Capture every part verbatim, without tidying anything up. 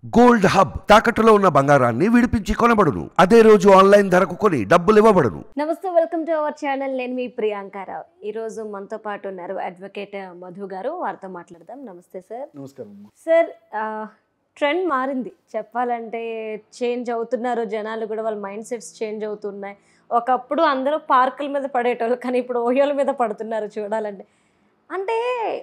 Gold hub తాకట్టులో ఉన్న బంగారాన్ని విడిపించి కొనబడును. అదే రోజు ఆన్లైన్ ధరకు కొని డబ్బులు ఇవ్వబడును. నమస్తే, వెల్కమ్ టు అవర్ ఛానల్. నేను మీ ప్రియాంకారావు. ఈ రోజు మనతో పాటు ఉన్నారు అడ్వకేట్ మధు గారు. వారితో మాట్లాడదాం. నమస్తే సార్. నమస్కారం సార్. ట్రెండ్ మారింది చెప్పాలంటే, చేంజ్ అవుతున్నారు జనాలు కూడా, వాళ్ళ మైండ్ సెట్స్ చేంజ్ అవుతున్నాయి. ఒకప్పుడు అందరూ పార్కుల మీద పడేటోళ్ళు, కానీ ఇప్పుడు ఓయోల మీద పడుతున్నారు చూడాలంటే. అంటే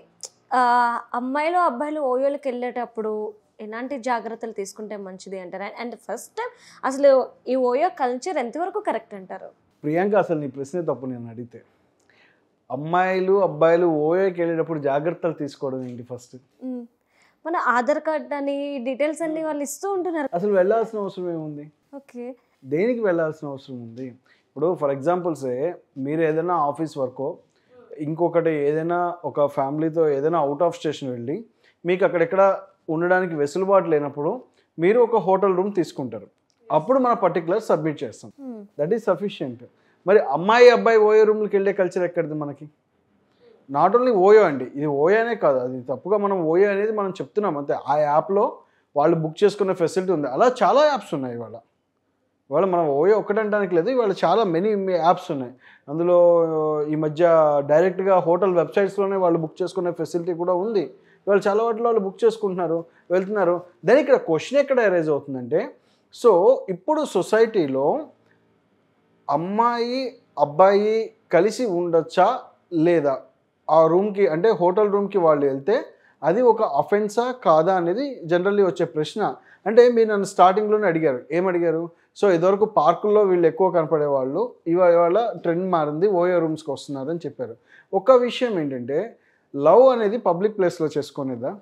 అమ్మాయిలు అబ్బాయిలు ఓయోలకు వెళ్ళేటప్పుడు ఎలాంటి జాగ్రత్తలు తీసుకుంటే మంచిది అంటారు? అండ్ ఫస్ట్ టైం అసలు ఈ ఓయో కల్చర్ ఎంతవరకు కరెక్ట్ అంటారు? ప్రియాంక, అసలు నీ ప్రశ్నే తప్పు. నేను అడిగితే అమ్మాయిలు అబ్బాయిలు ఓయోకి వెళ్ళేటప్పుడు జాగ్రత్తలు తీసుకోవడం ఏంటి? ఫస్ట్ మన ఆధార్ కార్డ్ అని డీటెయిల్స్ అన్ని వాళ్ళు ఇస్తూ ఉంటున్నారు. అసలు వెళ్ళాల్సిన అవసరం ఏముంది? ఓకే, దేనికి వెళ్ళాల్సిన అవసరం ఉంది? ఇప్పుడు ఫర్ ఎగ్జాంపుల్సే మీరు ఏదైనా ఆఫీస్ వర్కో ఇంకొకటి ఏదైనా ఒక ఫ్యామిలీతో ఏదైనా అవుట్ ఆఫ్ స్టేషన్ వెళ్ళి మీకు అక్కడెక్కడ ఉండడానికి వెసులుబాటు లేనప్పుడు మీరు ఒక హోటల్ రూమ్ తీసుకుంటారు. అప్పుడు మన పర్టికులర్ సబ్మిట్ చేస్తాం. That is sufficient. మరి అమ్మాయి అబ్బాయి ఓయో రూమ్కి వెళ్ళే కల్చర్ ఎక్కడిది మనకి? నాట్ ఓన్లీ ఓయో అండి, ఇది ఓయో అనే కాదు, అది తప్పుగా మనం ఓయో అనేది మనం చెప్తున్నాం అంతే. ఆ యాప్లో వాళ్ళు బుక్ చేసుకునే ఫెసిలిటీ ఉంది. అలా చాలా యాప్స్ ఉన్నాయి ఇవాళ. ఇవాళ మనం ఓయో ఒక్కటనడానికి లేదు, ఇవాళ చాలా మెనీ యాప్స్ ఉన్నాయి. అందులో ఈ మధ్య డైరెక్ట్గా హోటల్ వెబ్సైట్స్లోనే వాళ్ళు బుక్ చేసుకునే ఫెసిలిటీ కూడా ఉంది. ఇవాళ చాలా వాటిలో వాళ్ళు బుక్ చేసుకుంటున్నారు, వెళ్తున్నారు. దాని ఇక్కడ క్వశ్చన్ ఎక్కడ అరైజ్ అవుతుందంటే, సో ఇప్పుడు సొసైటీలో అమ్మాయి అబ్బాయి కలిసి ఉండొచ్చా లేదా? ఆ రూమ్కి అంటే హోటల్ రూమ్కి వాళ్ళు వెళ్తే అది ఒక అఫెన్సా కాదా అనేది జనరల్లీ వచ్చే ప్రశ్న. అంటే మీరు నన్ను స్టార్టింగ్లోనే అడిగారు, ఏమడిగారు? సో ఇదివరకు పార్కుల్లో వీళ్ళు ఎక్కువ కనపడేవాళ్ళు, ఇవాళ ఇవాళ ట్రెండ్ మారింది, ఓయో రూమ్స్కి వస్తున్నారు అని చెప్పారు. ఒక విషయం ఏంటంటే, లవ్ అనేది పబ్లిక్ ప్లేస్లో చేసుకునేదా?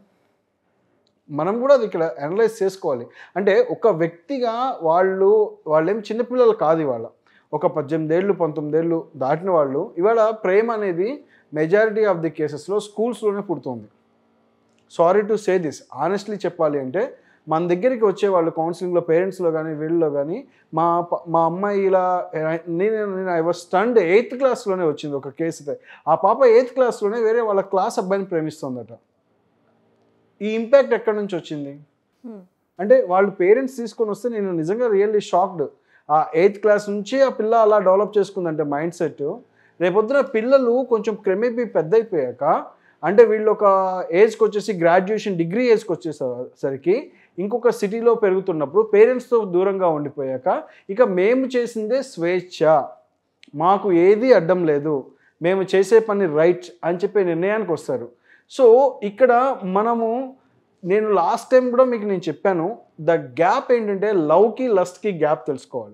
మనం కూడా అది ఇక్కడ అనలైజ్ చేసుకోవాలి. అంటే ఒక వ్యక్తిగా వాళ్ళు వాళ్ళేం చిన్నపిల్లలు కాదు. ఇవాళ ఒక పద్దెనిమిది ఏళ్ళు పంతొమ్మిది ఏళ్ళు దాటిన వాళ్ళు ఇవాళ ప్రేమ అనేది మెజారిటీ ఆఫ్ ది కేసెస్లో స్కూల్స్లోనే పుడుతుంది. Sorry to say this, honestly చెప్పాలి అంటే మన దగ్గరికి వచ్చే వాళ్ళు కౌన్సిలింగ్లో పేరెంట్స్లో కానీ వీళ్ళలో కానీ మా మా అమ్మాయి ఇలా నేను నేను ఐ వాజ్ స్టండ్ ఎయిత్ క్లాస్లోనే వచ్చింది ఒక కేసు. ఆ పాప ఎయిత్ క్లాస్లోనే వేరే వాళ్ళ క్లాస్ అబ్బాయిని ప్రేమిస్తుందట. ఈ ఇంపాక్ట్ ఎక్కడి నుంచి వచ్చింది అంటే వాళ్ళు పేరెంట్స్ తీసుకొని వస్తే నేను నిజంగా రియల్లీ షాక్డ్. ఆ ఎయిత్ క్లాస్ నుంచి ఆ పిల్ల అలా డెవలప్ చేసుకుందంటే మైండ్ సెట్. రేపొద్దున పిల్లలు కొంచెం క్రమేపీ పెద్ద అయిపోయాక, అంటే వీళ్ళు ఒక ఏజ్కి వచ్చేసి గ్రాడ్యుయేషన్ డిగ్రీ ఏజ్కి వచ్చేసరికి ఇంకొక సిటీలో పెరుగుతున్నప్పుడు పేరెంట్స్తో దూరంగా ఉండిపోయాక ఇక మేము చేసిందే స్వేచ్ఛ, మాకు ఏది అడ్డం లేదు, మేము చేసే పని రైట్ అని చెప్పే నిర్ణయానికి వస్తారు. సో ఇక్కడ మనము నేను లాస్ట్ టైం కూడా మీకు నేను చెప్పాను, ద గ్యాప్ ఏంటంటే లవ్కి లస్ట్కి గ్యాప్ తెలుసుకోవాలి.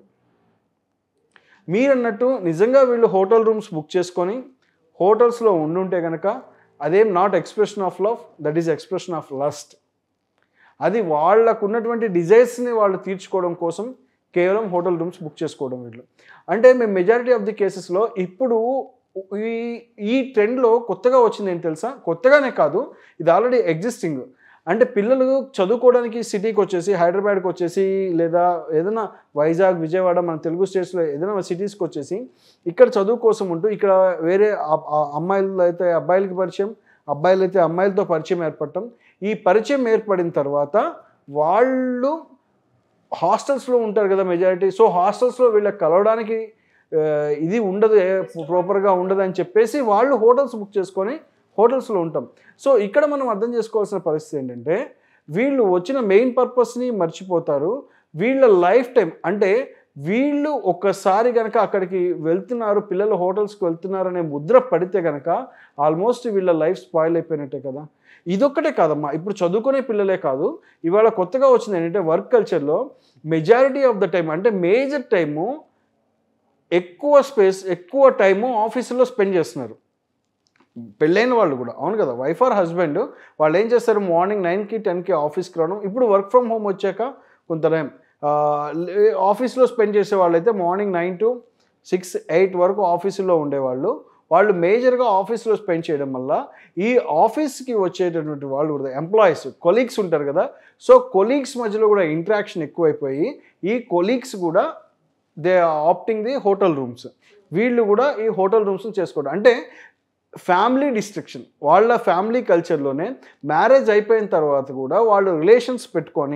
మీరన్నట్టు నిజంగా వీళ్ళు హోటల్ రూమ్స్ బుక్ చేసుకొని హోటల్స్లో ఉండుంటే కనుక అదేం not expression of love, that is expression of lust. అది వాళ్ళకు ఉన్నటువంటి డిజైర్స్ని వాళ్ళు తీర్చుకోవడం కోసం కేవలం హోటల్ రూమ్స్ బుక్ చేసుకోవడం వీళ్ళు. అంటే మేము మెజారిటీ ఆఫ్ ది కేసెస్లో ఇప్పుడు ఈ ఈ ట్రెండ్లో కొత్తగా వచ్చింది ఏంటి తెలుసా? కొత్తగానే కాదు, ఇది ఆల్రెడీ ఎగ్జిస్టింగ్. అంటే పిల్లలు చదువుకోవడానికి సిటీకి వచ్చేసి, హైదరాబాద్కి వచ్చేసి, లేదా ఏదైనా వైజాగ్ విజయవాడ మన తెలుగు స్టేట్స్లో ఏదైనా సిటీస్కి వచ్చేసి ఇక్కడ చదువు కోసం ఉంటూ ఇక్కడ వేరే అమ్మాయిలు అయితే అబ్బాయిలకి పరిచయం, అబ్బాయిలు అయితే అమ్మాయిలతో పరిచయం ఏర్పడటం. ఈ పరిచయం ఏర్పడిన తర్వాత వాళ్ళు హాస్టల్స్లో ఉంటారు కదా మెజారిటీ. సో హాస్టల్స్లో వీళ్ళకి కలవడానికి ఇది ఉండదు, ప్రాపర్గా ఉండదు అని చెప్పేసి వాళ్ళు హోటల్స్ బుక్ చేసుకొని హోటల్స్లో ఉంటాం. సో ఇక్కడ మనం అర్థం చేసుకోవాల్సిన పరిస్థితి ఏంటంటే, వీళ్ళు వచ్చిన మెయిన్ పర్పస్ని మర్చిపోతారు. వీళ్ళ లైఫ్ టైం అంటే వీళ్ళు ఒక్కసారి కనుక అక్కడికి వెళ్తున్నారు, పిల్లలు హోటల్స్కి వెళ్తున్నారు అనే ముద్ర పడితే కనుక ఆల్మోస్ట్ వీళ్ళ లైఫ్ స్పాయిల్ అయిపోయినట్టే కదా. ఇదొక్కటే కాదమ్మా, ఇప్పుడు చదువుకునే పిల్లలే కాదు, ఇవాళ కొత్తగా వచ్చింది ఏంటంటే వర్క్ కల్చర్లో మెజారిటీ ఆఫ్ ద టైం అంటే మేజర్ టైము ఎక్కువ స్పేస్ ఎక్కువ టైము ఆఫీసులో స్పెండ్ చేస్తున్నారు. పెళ్ళైన వాళ్ళు కూడా అవును కదా, వైఫ్ ఆర్ హస్బెండ్ వాళ్ళు ఏం చేస్తారు, మార్నింగ్ నైన్కి టెన్కి ఆఫీస్కి రావడం. ఇప్పుడు వర్క్ ఫ్రమ్ హోమ్ వచ్చాక కొంత టైం ఆఫీస్లో స్పెండ్ చేసే వాళ్ళు అయితే morning nine to six eight వరకు ఆఫీసులో ఉండేవాళ్ళు. వాళ్ళు మేజర్గా ఆఫీస్లో స్పెండ్ చేయడం వల్ల ఈ ఆఫీస్కి వచ్చేటటువంటి వాళ్ళు కూడా ఎంప్లాయీస్ కొలీగ్స్ ఉంటారు కదా, సో కొలీగ్స్ మధ్యలో కూడా ఇంటరాక్షన్ ఎక్కువైపోయి ఈ కొలీగ్స్ కూడా they opting the hotel rooms. వీళ్ళు కూడా ఈ హోటల్ రూమ్స్ చేసుకోవడం అంటే ఫ్యామిలీ డిస్ట్రిక్షన్. వాళ్ళ ఫ్యామిలీ కల్చర్లోనే మ్యారేజ్ అయిపోయిన తర్వాత కూడా వాళ్ళు రిలేషన్స్ పెట్టుకొని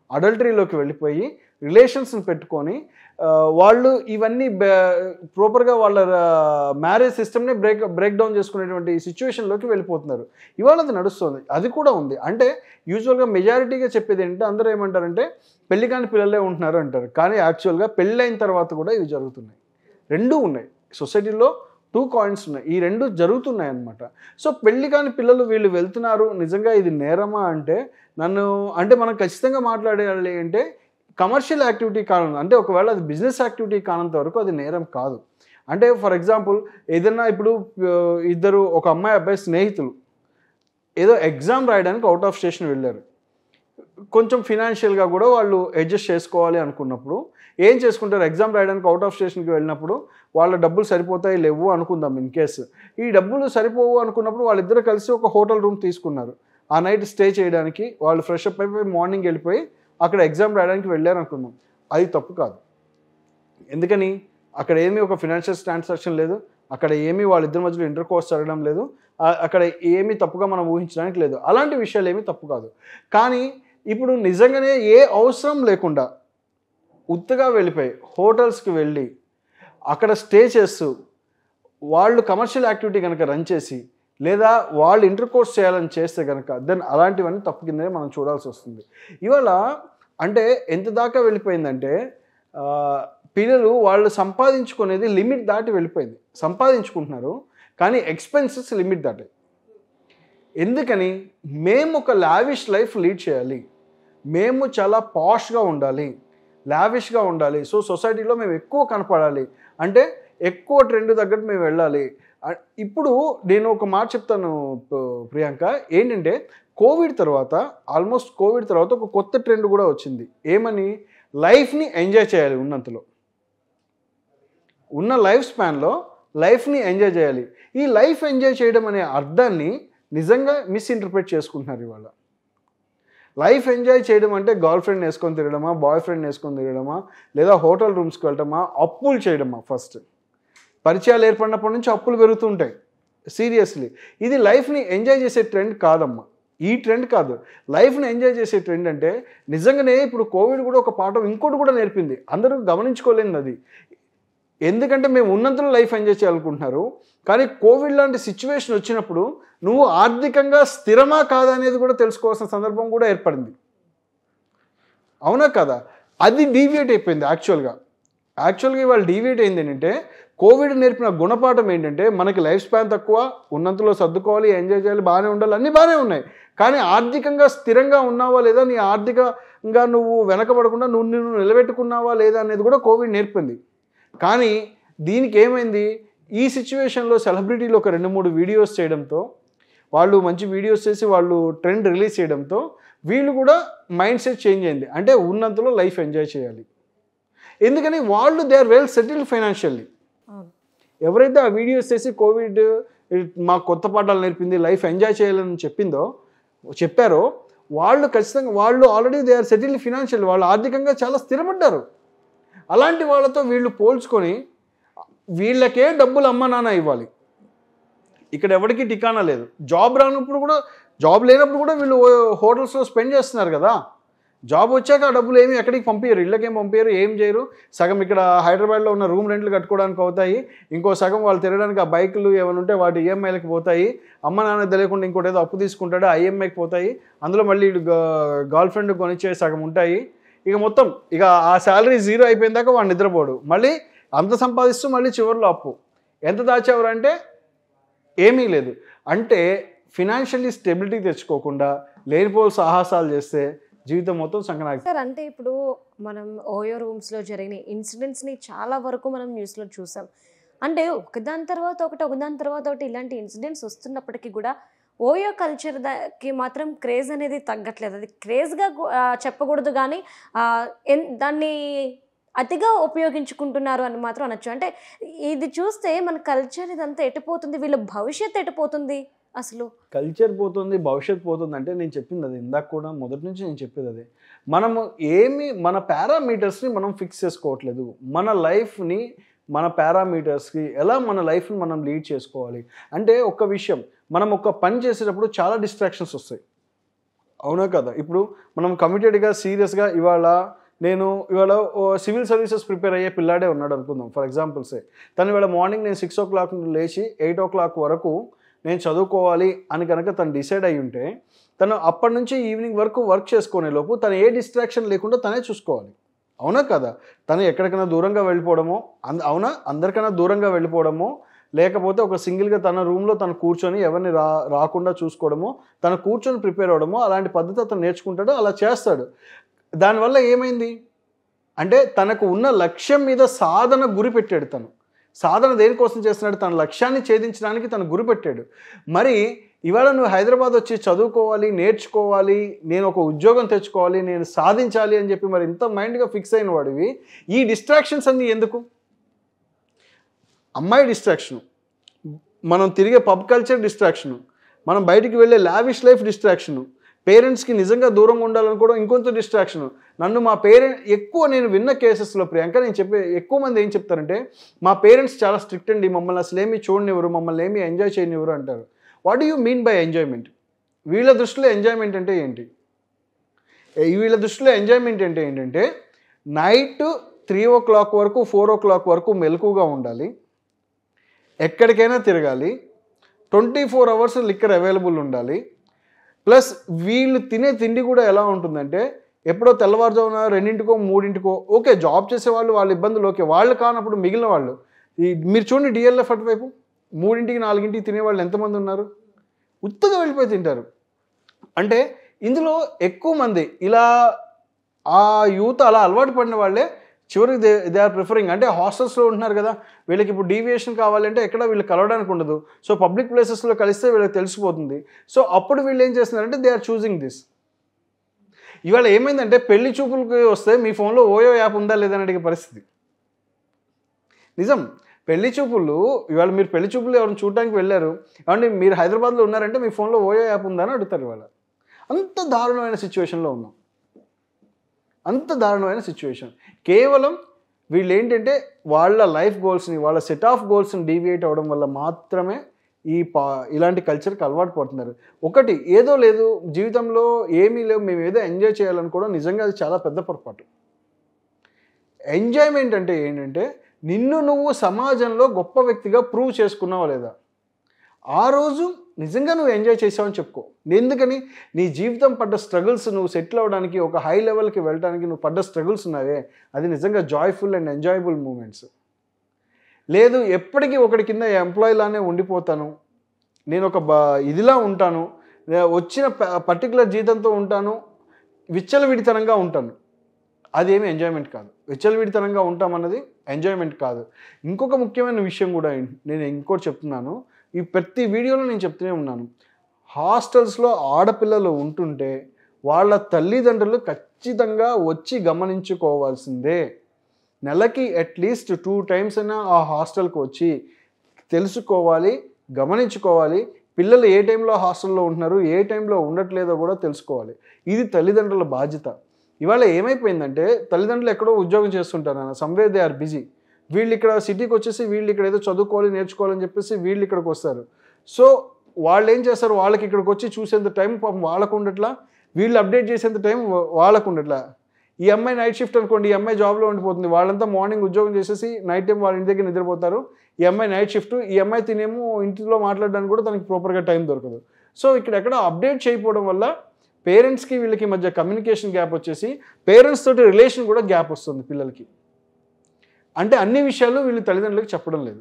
అడల్టరీలోకి వెళ్ళిపోయి రిలేషన్స్ని పెట్టుకొని వాళ్ళు ఇవన్నీ ప్రాపర్గా వాళ్ళ మ్యారేజ్ సిస్టమ్ని బ్రేక్ బ్రేక్ డౌన్ చేసుకునేటువంటి సిచ్యువేషన్లోకి వెళ్ళిపోతున్నారు. ఇవాళ అది నడుస్తుంది, అది కూడా ఉంది. అంటే యూజువల్గా మెజారిటీగా చెప్పేది ఏంటంటే అందరూ ఏమంటారంటే పెళ్లి కాని పిల్లలే ఉంటున్నారు అంటారు, కానీ యాక్చువల్గా పెళ్ళైన తర్వాత కూడా ఇవి జరుగుతున్నాయి. రెండూ ఉన్నాయి సొసైటీలో, టూ కాయిన్స్ ఉన్నాయి, ఈ రెండు జరుగుతున్నాయి అన్నమాట. సో పెళ్లి కాని పిల్లలు వీళ్ళు వెళ్తున్నారు, నిజంగా ఇది నేరమా అంటే నన్ను అంటే మనం ఖచ్చితంగా మాట్లాడేయాలి అంటే కమర్షియల్ యాక్టివిటీ కాను, అంటే ఒకవేళ అది బిజినెస్ యాక్టివిటీ కానంత వరకు అది నేరం కాదు. అంటే ఫర్ ఎగ్జాంపుల్ ఏదైనా ఇప్పుడు ఇద్దరు ఒక అమ్మాయి అబ్బాయి స్నేహితులు ఏదో ఎగ్జామ్ రాయడానికి అవుట్ ఆఫ్ స్టేషన్ వెళ్ళారు. కొంచెం ఫినాన్షియల్గా కూడా వాళ్ళు అడ్జస్ట్ చేసుకోవాలి అనుకున్నప్పుడు ఏం చేసుకుంటారు, ఎగ్జామ్ రాయడానికి అవుట్ ఆఫ్ స్టేషన్కి వెళ్ళినప్పుడు వాళ్ళ డబ్బులు సరిపోతాయి లేవు అనుకుందాం ఇన్ కేసు. ఈ డబ్బులు సరిపోవు అనుకున్నప్పుడు వాళ్ళిద్దరూ కలిసి ఒక హోటల్ రూమ్ తీసుకున్నారు ఆ నైట్ స్టే చేయడానికి. వాళ్ళు ఫ్రెష్ అప్ అయిపోయి మార్నింగ్ వెళ్ళిపోయి అక్కడ ఎగ్జామ్ రాయడానికి వెళ్ళారు అనుకుందాం, అది తప్పు కాదు. ఎందుకని అక్కడ ఏమీ ఒక ఫినాన్షియల్ ట్రాన్సాక్షన్ లేదు, అక్కడ ఏమీ వాళ్ళిద్దరి మధ్యలో ఇంటర్ కోర్స్ జరగడం లేదు, అక్కడ ఏమీ తప్పుగా మనం ఊహించడానికి లేదు, అలాంటి విషయాలు ఏమీ తప్పు కాదు. కానీ ఇప్పుడు నిజంగానే ఏ అవసరం లేకుండా ఉత్తగా వెళ్ళిపోయి హోటల్స్కి వెళ్ళి అక్కడ స్టే చేస్తూ వాళ్ళు కమర్షియల్ యాక్టివిటీ కనుక రన్ చేసి లేదా వాళ్ళు ఇంటర్ కోర్స్ చేయాలని చేస్తే కనుక దెన్ అలాంటివన్నీ తప్పు కిందనే మనం చూడాల్సి వస్తుంది. ఇవాళ అంటే ఎంత దాకా వెళ్ళిపోయిందంటే పిల్లలు వాళ్ళు సంపాదించుకునేది లిమిట్ దాటి వెళ్ళిపోయింది. సంపాదించుకుంటున్నారు కానీ ఎక్స్పెన్సెస్ లిమిట్ దాటాయి. ఎందుకని మేము ఒక లావిష్ లైఫ్ లీడ్ చేయాలి, మేము చాలా పాష్గా ఉండాలి, లావిష్గా ఉండాలి, సో సొసైటీలో మేము ఎక్కువ కనపడాలి అంటే ఎక్కువ ట్రెండ్ తగ్గట్టు మేము వెళ్ళాలి. ఇప్పుడు నేను ఒక మాట చెప్తాను ప్రియాంక, ఏంటంటే కోవిడ్ తర్వాత ఆల్మోస్ట్ కోవిడ్ తర్వాత ఒక కొత్త ట్రెండ్ కూడా వచ్చింది. ఏమని, లైఫ్ని ఎంజాయ్ చేయాలి, ఉన్నంతలో ఉన్న లైఫ్ స్పాన్లో లైఫ్ని ఎంజాయ్ చేయాలి. ఈ లైఫ్ ఎంజాయ్ చేయడం అనే అర్థాన్ని నిజంగా మిస్ఇంటర్ప్రిట్ చేసుకుంటున్నారు ఇవాళ. లైఫ్ ఎంజాయ్ చేయడం అంటే గర్ల్ ఫ్రెండ్ వేసుకొని తిరగడమా, బాయ్ ఫ్రెండ్ వేసుకొని తిరగడమా, లేదా హోటల్ రూమ్స్కి వెళ్ళటమా, అప్పులు చేయడమా. ఫస్ట్ పరిచయాలు ఏర్పడినప్పటి నుంచి అప్పులు పెరుగుతూ ఉంటాయి. సీరియస్లీ ఇది లైఫ్ని ఎంజాయ్ చేసే ట్రెండ్ కాదమ్మా, ఈ ట్రెండ్ కాదు. లైఫ్ని ఎంజాయ్ చేసే ట్రెండ్ అంటే నిజంగానే ఇప్పుడు కోవిడ్ కూడా ఒక పాఠం ఇంకోటి కూడా నేర్పింది, అందరూ గమనించుకోలేనిది అది. ఎందుకంటే మేము ఉన్నంతలో లైఫ్ ఎంజాయ్ చేయాలనుకుంటున్నారు, కానీ కోవిడ్ లాంటి సిచ్యువేషన్ వచ్చినప్పుడు నువ్వు ఆర్థికంగా స్థిరమా కాదా అనేది కూడా తెలుసుకోవాల్సిన సందర్భం కూడా ఏర్పడింది. అవునా కదా? అది డీవియేట్ అయిపోయింది యాక్చువల్గా. యాక్చువల్గా ఇవాళ డీవియేట్ అయింది ఏంటంటే కోవిడ్ నేర్పిన గుణపాఠం ఏంటంటే మనకి లైఫ్ స్పాన్ తక్కువ, ఉన్నంతలో సర్దుకోవాలి, ఎంజాయ్ చేయాలి, బాగానే ఉండాలి, అన్నీ బాగానే ఉన్నాయి. కానీ ఆర్థికంగా స్థిరంగా ఉన్నావా లేదా, నీ ఆర్థికంగా నువ్వు వెనకబడకుండా నువ్వు నిన్ను నిలబెట్టుకున్నావా లేదా అనేది కూడా కోవిడ్ నేర్పింది. కానీ దీనికి ఏమైంది, ఈ సిచ్యువేషన్లో సెలబ్రిటీలు ఒక రెండు మూడు వీడియోస్ చేయడంతో, వాళ్ళు మంచి వీడియోస్ చేసి వాళ్ళు ట్రెండ్ రిలీజ్ చేయడంతో వీళ్ళు కూడా మైండ్ సెట్ చేంజ్ అయింది. అంటే ఉన్నంతలో లైఫ్ ఎంజాయ్ చేయాలి. ఎందుకని వాళ్ళు they are well settled financially. ఎవరైతే ఆ వీడియోస్ చేసి కోవిడ్ మాకు కొత్త పాఠాలు నేర్పింది, లైఫ్ ఎంజాయ్ చేయాలని చెప్పిందో చెప్పారో వాళ్ళు ఖచ్చితంగా వాళ్ళు already they are settled financial, వాళ్ళు ఆర్థికంగా చాలా స్థిరపడ్డారు. అలాంటి వాళ్ళతో వీళ్ళు పోల్చుకొని వీళ్ళకే డబ్బులు అమ్మ నాన్న ఇవ్వాలి, ఇక్కడ ఎవరికి టికానా లేదు. జాబ్ రానప్పుడు కూడా, జాబ్ లేనప్పుడు కూడా వీళ్ళు హోటల్స్లో స్పెండ్ చేస్తున్నారు కదా. జాబ్ వచ్చాక ఆ డబ్బులు ఏమి ఎక్కడికి పంపించరు, ఇళ్ళకేం పంపించరు, ఏం చేయరు. సగం ఇక్కడ హైదరాబాద్లో ఉన్న రూమ్ రెంట్లు కట్టుకోవడానికి అవుతాయి, ఇంకో సగం వాళ్ళు తిరగడానికి ఆ బైకులు ఏమైనా ఉంటే వాటి ఈఎంఐలకి పోతాయి. అమ్మ నాన్న తెలియకుండా ఇంకోటి ఏదో అప్పు తీసుకుంటాడో ఐఎంఐకి పోతాయి, అందులో మళ్ళీ గర్ల్ ఫ్రెండ్ కొనిచ్చే సగం ఉంటాయి. ఇక మొత్తం ఇక ఆ శాలరీ జీరో అయిపోయిన దాకా వాడు నిద్రపోడు, మళ్ళీ అంత సంపాదిస్తూ మళ్ళీ చివరిలో అప్పు. ఎంత దాచేవారు అంటే ఏమీ లేదు. అంటే ఫినాన్షియల్లీ స్టెబిలిటీ తెచ్చుకోకుండా లేనిపోలు సాహసాలు చేస్తే జీవితం మొత్తం సంకనాకి. సార్ అంటే ఇప్పుడు మనం ఓయో రూమ్స్లో జరిగిన ఇన్సిడెంట్స్ని చాలా వరకు మనం న్యూస్లో చూసాం. అంటే ఒకదాని తర్వాత ఒకటి ఒకదాని తర్వాత ఒకటి ఇలాంటి ఇన్సిడెంట్స్ వస్తున్నప్పటికీ కూడా ఓయో కల్చర్కి మాత్రం క్రేజ్ అనేది తగ్గట్లేదు. అది క్రేజ్గా చెప్పకూడదు కానీ దాన్ని అతిగా ఉపయోగించుకుంటున్నారు అని మాత్రం అనొచ్చు. అంటే ఇది చూస్తే మన కల్చర్ ఇదంతా ఎటుపోతుంది, వీళ్ళ భవిష్యత్తు ఎటుపోతుంది, అసలు కల్చర్ పోతుంది, భవిష్యత్తు పోతుంది. అంటే నేను చెప్పింది అది ఇందాక కూడా మొదటి నుంచి నేను చెప్పేది అదే. మనము ఏమి మన పారామీటర్స్ని మనం ఫిక్స్ చేసుకోవట్లేదు. మన లైఫ్ని మన పారామీటర్స్కి ఎలా మన లైఫ్ని మనం లీడ్ చేసుకోవాలి అంటే, ఒక విషయం మనం ఒక పని చేసేటప్పుడు చాలా డిస్ట్రాక్షన్స్ వస్తాయి. అవునా కదా? ఇప్పుడు మనం కమిటెడ్గా సీరియస్గా ఇవాళ నేను ఇవాళ సివిల్ సర్వీసెస్ ప్రిపేర్ అయ్యే పిల్లాడే ఉన్నాడు అనుకుందాం ఫర్ ఎగ్జాంపుల్సే. తను ఇవాళ మార్నింగ్ నేను సిక్స్ ఓ క్లాక్ లేచి ఎయిట్ ఓ క్లాక్ వరకు నేను చదువుకోవాలి అని కనుక తను డిసైడ్ అయ్యి ఉంటే తను అప్పటి నుంచి ఈవినింగ్ వరకు వర్క్ చేసుకునే లోపు తను ఏ డిస్ట్రాక్షన్ లేకుండా తనే చూసుకోవాలి. అవునా కదా? తను ఎక్కడికైనా దూరంగా వెళ్ళిపోవడమో అంద అవునా అందరికైనా దూరంగా వెళ్ళిపోవడమో లేకపోతే ఒక సింగిల్గా తన రూమ్లో తను కూర్చొని ఎవరిని రా రాకుండా చూసుకోవడమో తను కూర్చొని ప్రిపేర్ అవ్వడమో అలాంటి పద్ధతి అతను నేర్చుకుంటాడు, అలా చేస్తాడు. దానివల్ల ఏమైంది అంటే తనకు ఉన్న లక్ష్యం మీద సాధన గురి పెట్టాడు. తను సాధన దేనికోసం చేస్తున్నాడు? తన లక్ష్యాన్ని ఛేదించడానికి తను గురి పెట్టాడు. మరి ఇవాళ నువ్వు హైదరాబాద్ వచ్చి చదువుకోవాలి, నేర్చుకోవాలి, నేను ఒక ఉద్యోగం తెచ్చుకోవాలి, నేను సాధించాలి అని చెప్పి మరి ఇంత మైండ్గా ఫిక్స్ అయిన వాడివి ఈ డిస్ట్రాక్షన్స్ అన్నీ ఎందుకు? అమ్మాయి డిస్ట్రాక్షను, మనం తిరిగే పబ్ కల్చర్ డిస్ట్రాక్షను, మనం బయటికి వెళ్ళే లావిష్ లైఫ్ డిస్ట్రాక్షను, పేరెంట్స్కి నిజంగా దూరంగా ఉండాలనుకోవడం ఇంకొంత డిస్ట్రాక్షను. నన్ను మా పేరెంట్ ఎక్కువ నేను విన్న కేసెస్లో ప్రియాంక నేను చెప్పే ఎక్కువ మంది ఏం చెప్తారంటే మా పేరెంట్స్ చాలా స్ట్రిక్ట్ అండి, మమ్మల్ని అసలు ఏమి చూడనివ్వరు, మమ్మల్ని ఏమి ఎంజాయ్ చేయనివ్వరు అంటారు. What do you mean by enjoyment? వీళ్ళ దృష్టిలో ఎంజాయ్మెంట్ అంటే ఏంటి? వీళ్ళ దృష్టిలో ఎంజాయ్మెంట్ అంటే ఏంటంటే నైట్ త్రీ ఓ క్లాక్ వరకు ఫోర్ ఓ క్లాక్ వరకు మెలకుగా ఉండాలి, ఎక్కడికైనా తిరగాలి, twenty four hours liquor available ఉండాలి. ప్లస్ వీళ్ళు తినే తిండి కూడా ఎలా ఉంటుందంటే ఎప్పుడో తెల్లవారుజామున రెండింటికో మూడింటికో ఓకే జాబ్ చేసేవాళ్ళు వాళ్ళ ఇబ్బందులు ఓకే, వాళ్ళు కానప్పుడు మిగిలిన వాళ్ళు ఈ మీరు చూడండి డిఎల్ఎఫ్ అటువైపు మూడింటికి నాలుగింటికి తినేవాళ్ళు ఎంతమంది ఉన్నారు? ఉత్తగా వెళ్ళిపోయి తింటారు. అంటే ఇందులో ఎక్కువ మంది ఇలా ఆ యూత్ అలా అలవాటు పడిన వాళ్ళే చివరికి దే దే ఆర్ ప్రిఫరింగ్ అంటే హాస్టల్స్లో ఉంటున్నారు కదా, వీళ్ళకి ఇప్పుడు డీవియేషన్ కావాలంటే ఎక్కడ వీళ్ళు కలవడానికి ఉండదు. సో పబ్లిక్ ప్లేసెస్లో కలిస్తే వీళ్ళకి తెలిసిపోతుంది. సో అప్పుడు వీళ్ళు ఏం చేస్తున్నారంటే దే ఆర్ చూసింగ్ దిస్. ఇవాళ ఏమైందంటే పెళ్లి చూపులకి వస్తే మీ ఫోన్లో ఓయో యాప్ ఉందా లేదని అడిగే పరిస్థితి. నిజం, పెళ్లి చూపులు ఇవాళ మీరు పెళ్లి చూపులు ఎవరిని చూడడానికి వెళ్ళారు కాబట్టి మీరు హైదరాబాద్లో ఉన్నారంటే మీ ఫోన్లో ఓయో యాప్ ఉందా అని అడుగుతారు. ఇవాళ అంత దారుణమైన సిచ్యువేషన్లో ఉన్నాం, అంత దారుణమైన సిచ్యువేషన్. కేవలం వీళ్ళు ఏంటంటే వాళ్ళ లైఫ్ గోల్స్ని వాళ్ళ సెట్ ఆఫ్ గోల్స్ని డీవియేట్ అవ్వడం వల్ల మాత్రమే ఈ పా ఇలాంటి కల్చర్కి అలవాటు పడుతున్నారు. ఒకటి ఏదో లేదు జీవితంలో ఏమీ లేవు మేము ఏదో ఎంజాయ్ చేయాలనుకోవడం నిజంగా అది చాలా పెద్ద పొరపాటు. ఎంజాయ్మెంట్ అంటే ఏంటంటే నిన్ను నువ్వు సమాజంలో గొప్ప వ్యక్తిగా ప్రూవ్ చేసుకున్నావా లేదా, ఆ రోజు నిజంగా నువ్వు ఎంజాయ్ చేసావని చెప్పుకో. ఎందుకని నీ జీవితం పడ్డ స్ట్రగుల్స్ నువ్వు సెటిల్ అవ్వడానికి ఒక హై లెవెల్కి వెళ్ళడానికి నువ్వు పడ్డ స్ట్రగుల్స్ ఉన్నావే అది నిజంగా జాయ్ఫుల్ అండ్ ఎంజాయబుల్ మూమెంట్స్. లేదు ఎప్పటికీ ఒకటి కింద ఎంప్లాయీలానే ఉండిపోతాను, నేను ఒక బ ఇదిలా ఉంటాను, వచ్చిన పర్టికులర్ జీతంతో ఉంటాను, విచ్చలవిడితనంగా ఉంటాను, అదేమి ఎంజాయ్మెంట్ కాదు. విచ్చలవిడితనంగా ఉంటామన్నది ఎంజాయ్మెంట్ కాదు. ఇంకొక ముఖ్యమైన విషయం కూడా నేను ఇంకోటి చెప్తున్నాను, ఈ ప్రతి వీడియోలో నేను చెప్తూనే ఉన్నాను, హాస్టల్స్లో ఆడపిల్లలు ఉంటుంటే వాళ్ళ తల్లిదండ్రులు ఖచ్చితంగా వచ్చి గమనించుకోవాల్సిందే. నెలకి అట్లీస్ట్ టూ టైమ్స్ అయినా ఆ హాస్టల్కి వచ్చి తెలుసుకోవాలి, గమనించుకోవాలి. పిల్లలు ఏ టైంలో హాస్టల్లో ఉంటున్నారు, ఏ టైంలో ఉండట్లేదో కూడా తెలుసుకోవాలి. ఇది తల్లిదండ్రుల బాధ్యత. ఇవాళ ఏమైపోయిందంటే తల్లిదండ్రులు ఎక్కడో ఉద్యోగం చేస్తుంటారు అన్న సమ్వేర్ దే ఆర్ బిజీ. వీళ్ళు ఇక్కడ సిటీకి వచ్చేసి వీళ్ళు ఇక్కడ ఏదో చదువుకోవాలి నేర్చుకోవాలని చెప్పేసి వీళ్ళు ఇక్కడికి వస్తారు. సో వాళ్ళు ఏం చేస్తారు, వాళ్ళకి ఇక్కడికి వచ్చి చూసేంత టైం పాపం వాళ్ళకు ఉండట్లా, వీళ్ళు అప్డేట్ చేసేంత టైం వాళ్ళకు ఉండట్లా. ఈ అమ్మాయి నైట్ షిఫ్ట్ అనుకోండి, ఈ అమ్మాయి జాబ్లో ఉండిపోతుంది, వాళ్ళంతా మార్నింగ్ ఉద్యోగం చేసేసి నైట్ టైం వాళ్ళ ఇంటి దగ్గర నిద్రపోతారు. ఈ అమ్మాయి నైట్ షిఫ్ట్, ఈ అమ్మాయి తినేమో ఇంటిలో మాట్లాడడానికి కూడా తనకి ప్రాపర్గా టైం దొరకదు. సో ఇక్కడ ఎక్కడ అప్డేట్ చేయకపోవడం వల్ల పేరెంట్స్కి వీళ్ళకి మధ్య కమ్యూనికేషన్ గ్యాప్ వచ్చేసి పేరెంట్స్ తోటి రిలేషన్ కూడా గ్యాప్ వస్తుంది పిల్లలకి. అంటే అన్ని విషయాలు వీళ్ళు తల్లిదండ్రులకు చెప్పడం లేదు,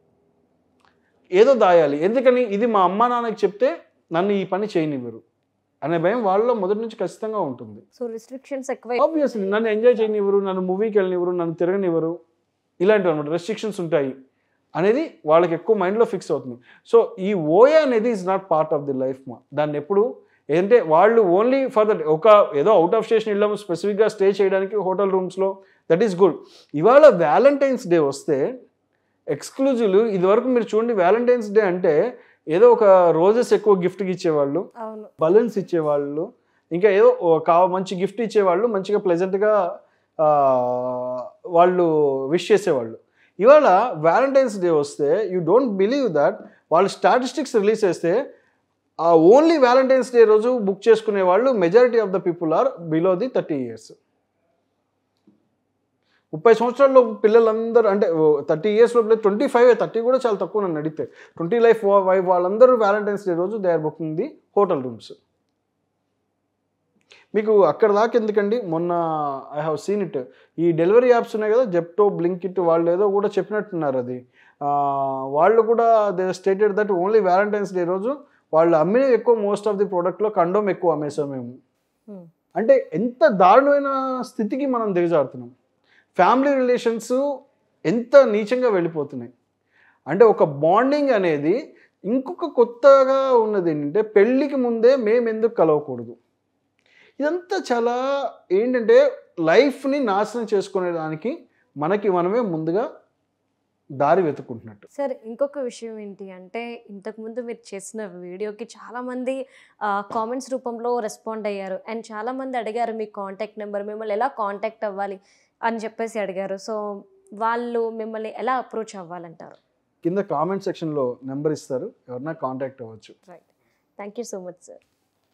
ఏదో దాయాలి. ఎందుకని ఇది మా అమ్మ నాన్నకి చెప్తే నన్ను ఈ పని చేయనివ్వరు అనే భయం వాళ్ళలో మొదటి నుంచి ఖచ్చితంగా ఉంటుంది. సో రిస్ట్రిక్షన్స్ ఎక్కువ, ఆబ్వియస్లీ నన్ను ఎంజాయ్ చేయనివ్వరు, నన్ను మూవీకి వెళ్ళనివ్వరు, నన్ను తిరగనివ్వరు, ఇలాంటివి అనమాట రెస్ట్రిక్షన్స్ ఉంటాయి అనేది వాళ్ళకి ఎక్కువ మైండ్లో ఫిక్స్ అవుతుంది. సో ఈ ఓయా అనేది is not part of the life. మా దాన్ని ఎప్పుడు ఏంటంటే వాళ్ళు ఓన్లీ ఫర్ దట్ ఒక ఏదో అవుట్ ఆఫ్ స్టేషన్ వెళ్ళాము స్పెసిఫిక్గా స్టే చేయడానికి హోటల్ రూమ్స్లో, దట్ ఈస్ గుడ్. ఇవాళ వ్యాలంటైన్స్ డే వస్తే ఎక్స్క్లూజివ్లు ఇదివరకు మీరు చూడండి, వ్యాలంటైన్స్ డే అంటే ఏదో ఒక రోజెస్ ఎక్కువ గిఫ్ట్కి ఇచ్చేవాళ్ళు, బలూన్స్ ఇచ్చేవాళ్ళు, ఇంకా ఏదో కా మంచి గిఫ్ట్ ఇచ్చేవాళ్ళు, మంచిగా ప్లెజెంట్గా వాళ్ళు విష్ చేసేవాళ్ళు. ఇవాళ వ్యాలంటైన్స్ డే వస్తే యూ డోంట్ బిలీవ్ దట్ వాళ్ళు స్టాటిస్టిక్స్ రిలీజ్ చేస్తే ఆ ఓన్లీ వ్యాలంటైన్స్ డే రోజు బుక్ చేసుకునే వాళ్ళు majority of the people are below the thirty years. ముప్పై సంవత్సరాల్లో పిల్లలందరూ అంటే థర్టీ ఇయర్స్లో పిల్లలు ట్వంటీ ఫైవ్ థర్టీ కూడా చాలా తక్కువ నన్ను అడిగితే ట్వంటీ లైఫ్ వైఫ్ వాళ్ళందరూ వ్యాలంటైన్స్ డే రోజు they are booking the hotel rooms. మీకు అక్కడ దాకా ఎందుకండి, మొన్న ఐ హ్యావ్ సీన్ ఇట్, ఈ డెలివరీ యాప్స్ ఉన్నాయి కదా జెప్టో, బ్లింకిట్, వాళ్ళు ఏదో కూడా చెప్పినట్టున్నారు అది. వాళ్ళు కూడా they stated that only Valentine's Day రోజు వాళ్ళు అమ్మిన ఎక్కువ మోస్ట్ ఆఫ్ ది ప్రోడక్ట్లో కండోమ్ ఎక్కువ అమ్మేసాం మేము. అంటే ఎంత దారుణమైన స్థితికి మనం దిగజారుతున్నాం. ఫ్యామిలీ రిలేషన్స్ ఎంత నీచంగా వెళ్ళిపోతున్నాయి అంటే ఒక బాండింగ్ అనేది. ఇంకొక కొత్తగా ఉన్నది ఏంటంటే పెళ్ళికి ముందే మేము ఎందుకు కలవకూడదు. ఇదంతా చాలా ఏంటంటే లైఫ్ని నాశనం చేసుకునేదానికి మనకి మనమే ముందుగా దారి వెతుకుంటున్నట్టు. సార్ ఇంకొక విషయం ఏంటి అంటే ఇంతకుముందు మీరు చేసిన వీడియోకి చాలామంది కామెంట్స్ రూపంలో రెస్పాండ్ అయ్యారు అండ్ చాలామంది అడిగారు మీ కాంటాక్ట్ నెంబర్, మిమ్మల్ని ఎలా కాంటాక్ట్ అవ్వాలి అని చెప్పేసి అడిగారు. సో వాళ్ళు మిమ్మల్ని ఎలా అప్రోచ్ అవ్వాలంటారు? కింద కామెంట్ సెక్షన్లో నెంబర్ ఇస్తారు, ఎవరన్నా కాంటాక్ట్ అవ్వచ్చు. Right, thank you so much sir.